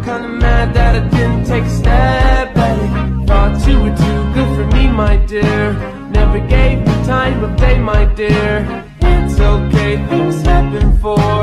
kinda mad that I didn't take a step at it. Thought you were too good for me, my dear. Never gave me time of day, my dear. It's okay, things happen for